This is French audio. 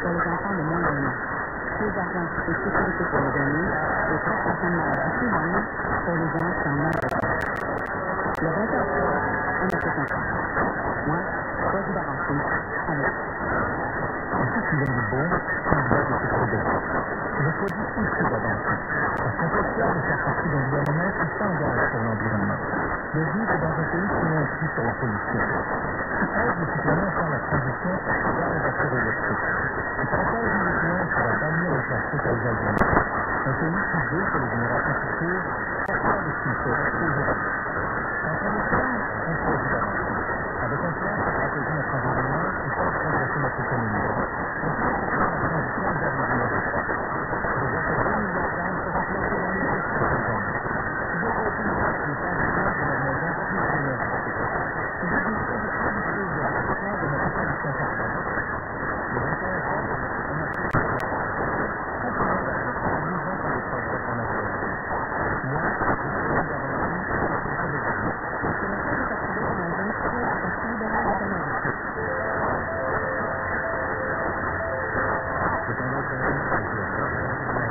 pour les enfants de moins d'un an. CJBC et sécurité pour les données et 3% de maladie souvent pour les gens qui en ont besoin. Le 20 octobre, on a fait ensemble. Moi, Rosie Barancy, avec. Ici Sylvain Dubois, candidat de CJBC. Je choisis Ici Radio-Canada parce qu'on peut fier de faire partie d'un gouvernement qui s'engage sur l'environnement, de vivre dans un pays qui insiste sur la pollution, qui aide les citoyens à faire la transition vers les voitures électriques, qui protège les clients pour bannir le plastique à usage unique. Un pays qui veut que les générations futures sortent de ce qu'il fait aujourd'hui. Quand on est fier, on choisit d'avancer. Avec un plan pour protéger notre environnement et faire progresser notre économie. On peut faire la transition vers les énergies propres. Je vois que 2 milliards d'arbres seront plantés dans les rues cette année. Je veux continuer les changements de notre maison plus énergétique. Je veux décider de produire le recyclage de notre production personnelle. Le 21 octobre, on a fait ce que continuons d'avancer en misant sur les progrès qu'on a réalisés. Moi, je suis d'avancer avec vous. Ce message est approuvé par un véhicule du Parti libéral du Canada. C'est un autre